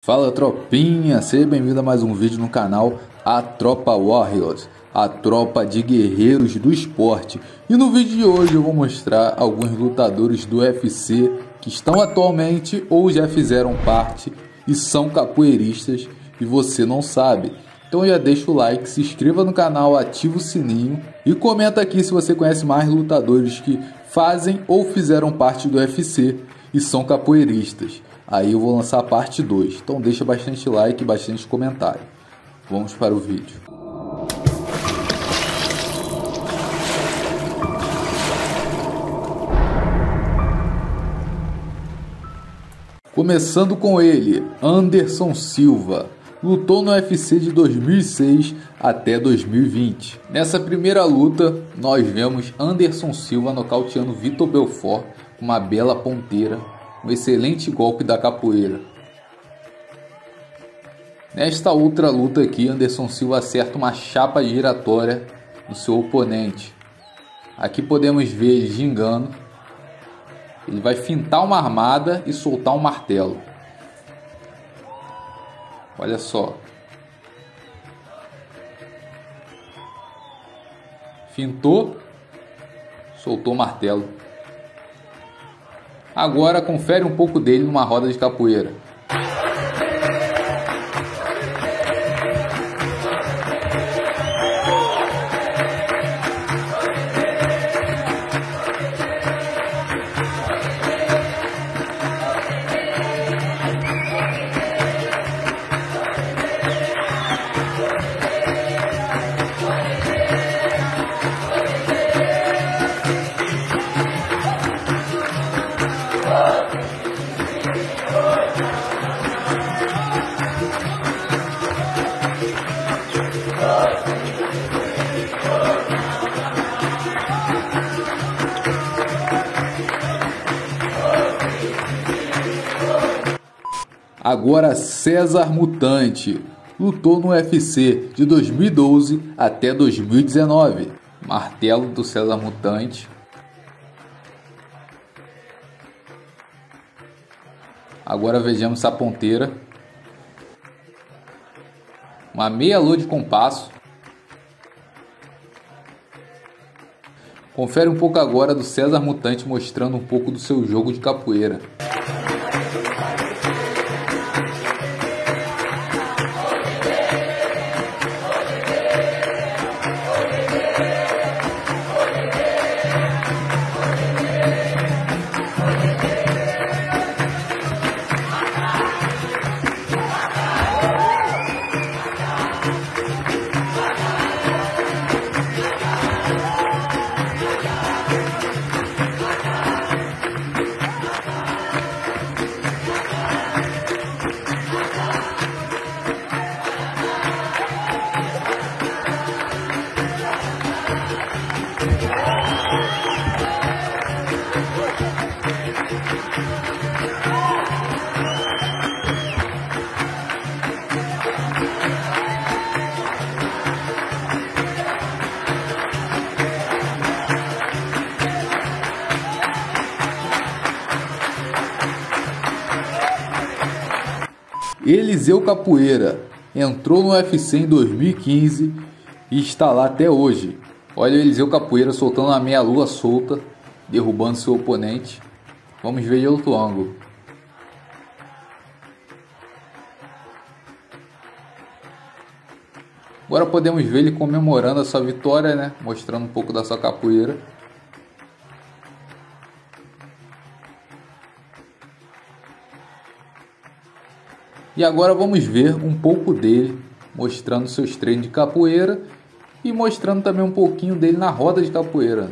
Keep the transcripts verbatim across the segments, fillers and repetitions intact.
Fala tropinha, seja bem-vindo a mais um vídeo no canal A Tropa Warriors, a tropa de guerreiros do esporte. E no vídeo de hoje eu vou mostrar alguns lutadores do U F C que estão atualmente ou já fizeram parte e são capoeiristas e você não sabe. Então já deixa o like, se inscreva no canal, ativa o sininho e comenta aqui se você conhece mais lutadores que fazem ou fizeram parte do U F C e são capoeiristas. Aí eu vou lançar a parte dois, então deixa bastante like e bastante comentário. Vamos para o vídeo. Começando com ele, Anderson Silva. Lutou no U F C de dois mil e seis até dois mil e vinte. Nessa primeira luta, nós vemos Anderson Silva nocauteando Vitor Belfort com uma bela ponteira. Um excelente golpe da capoeira. Nesta outra luta aqui, Anderson Silva acerta uma chapa giratória no seu oponente. Aqui podemos ver ele gingando. Ele vai fintar uma armada e soltar um martelo. Olha só. Fintou, soltou o martelo. Agora confere um pouco dele numa roda de capoeira. Agora César Mutante. Lutou no U F C de dois mil e doze até dois mil e dezenove. Martelo do César Mutante. Agora vejamos essa ponteira. Uma meia lua de compasso. Confere um pouco agora do César Mutante mostrando um pouco do seu jogo de capoeira. Eliseu Capoeira entrou no U F C em dois mil e quinze e está lá até hoje. Olha o Eliseu Capoeira soltando uma meia lua solta, derrubando seu oponente. Vamos ver de outro ângulo. Agora podemos ver ele comemorando a sua vitória, né? Mostrando um pouco da sua capoeira. E agora vamos ver um pouco dele, mostrando seus treinos de capoeira e mostrando também um pouquinho dele na roda de capoeira.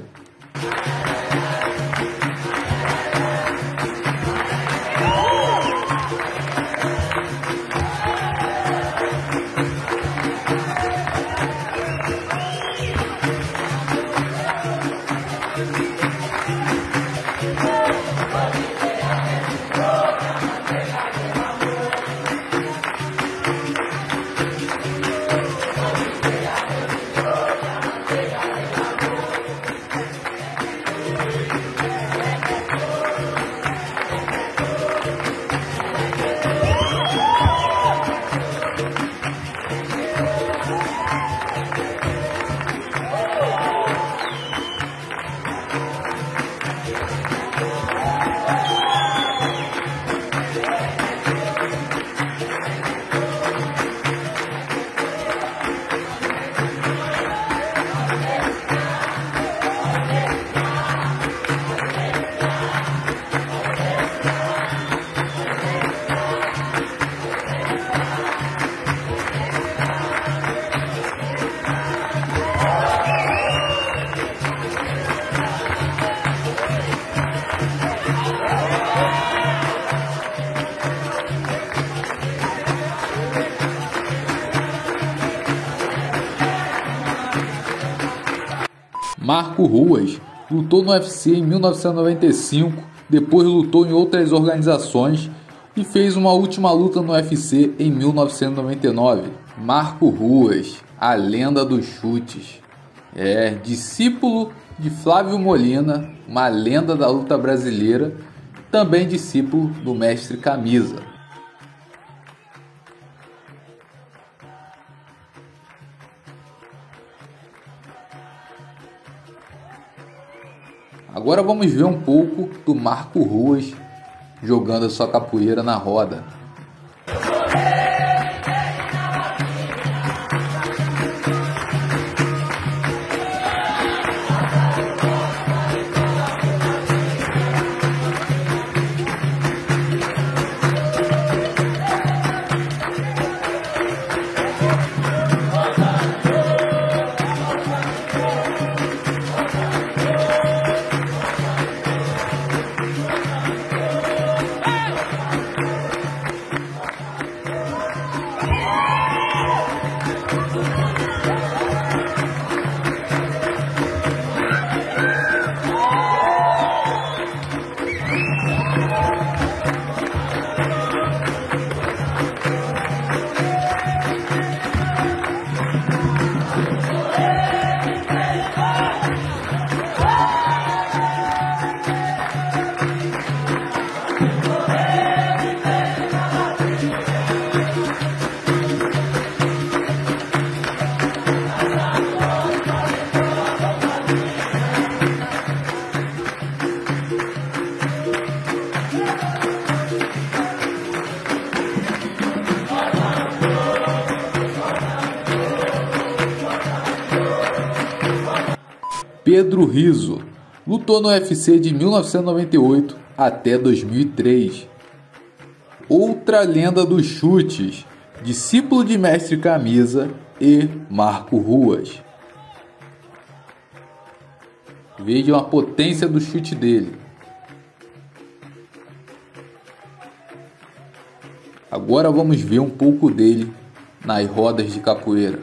Marco Ruas lutou no U F C em mil novecentos e noventa e cinco, depois lutou em outras organizações e fez uma última luta no U F C em mil novecentos e noventa e nove. Marco Ruas, a lenda dos chutes. É discípulo de Flávio Molina, uma lenda da luta brasileira, também discípulo do mestre Camisa. Agora vamos ver um pouco do Marco Ruas jogando a sua capoeira na roda. Pedro Rizzo lutou no U F C de mil novecentos e noventa e oito até dois mil e três. Outra lenda dos chutes, discípulo de mestre Camisa e Marco Ruas. Vejam a potência do chute dele. Agora vamos ver um pouco dele nas rodas de capoeira.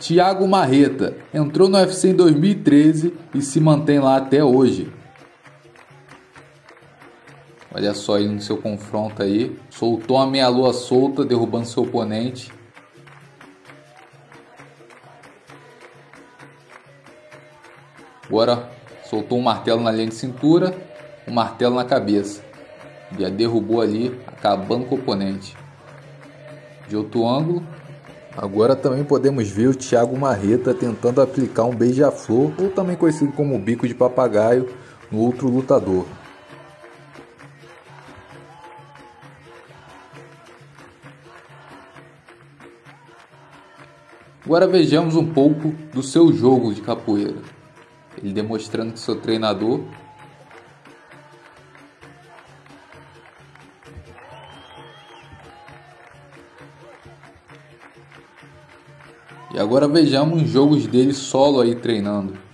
Thiago Marreta entrou no U F C em dois mil e treze e se mantém lá até hoje. Olha só ele no seu confronto aí. Soltou uma meia-lua solta, derrubando seu oponente. Agora soltou um martelo na linha de cintura, um martelo na cabeça. Já derrubou ali, acabando com o oponente. De outro ângulo. Agora também podemos ver o Thiago Marreta tentando aplicar um beija-flor, ou também conhecido como bico de papagaio, no outro lutador. Agora vejamos um pouco do seu jogo de capoeira. Ele demonstrando que seu treinador. E agora vejamos os jogos dele solo aí treinando.